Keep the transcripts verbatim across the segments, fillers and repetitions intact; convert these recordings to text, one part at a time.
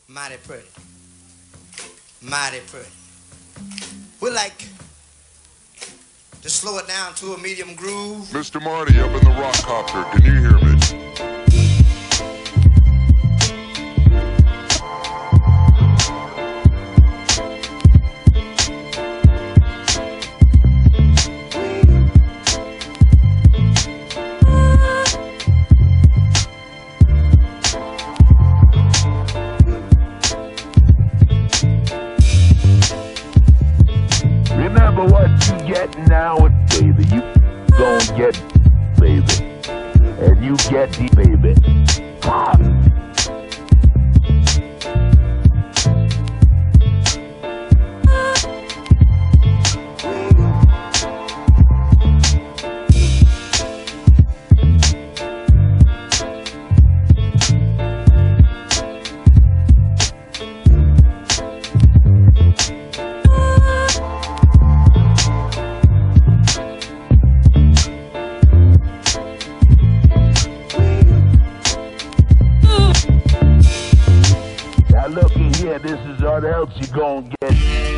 Mighty pretty. Mighty pretty. We like to slow it down to a medium groove. Mister Marty up in the rock copter, can you hear me? Remember what you get now, baby. You gon' get, baby. And you get the baby. Ah. Looky here, this is what else you gon' get.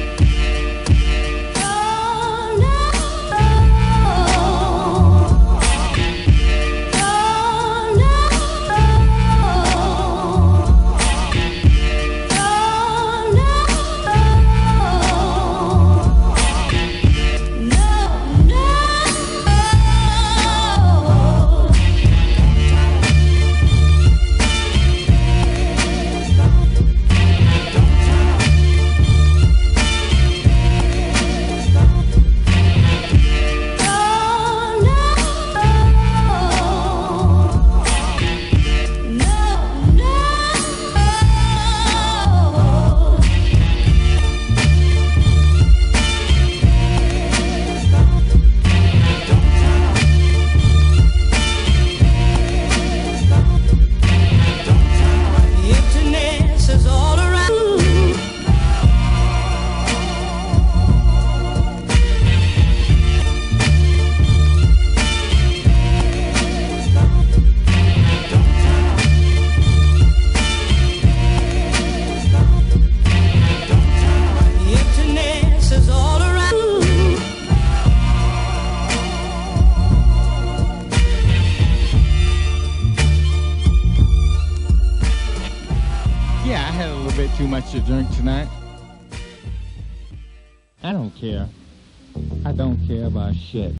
Yeah, I had a little bit too much to drink tonight. I don't care. I don't care about shit.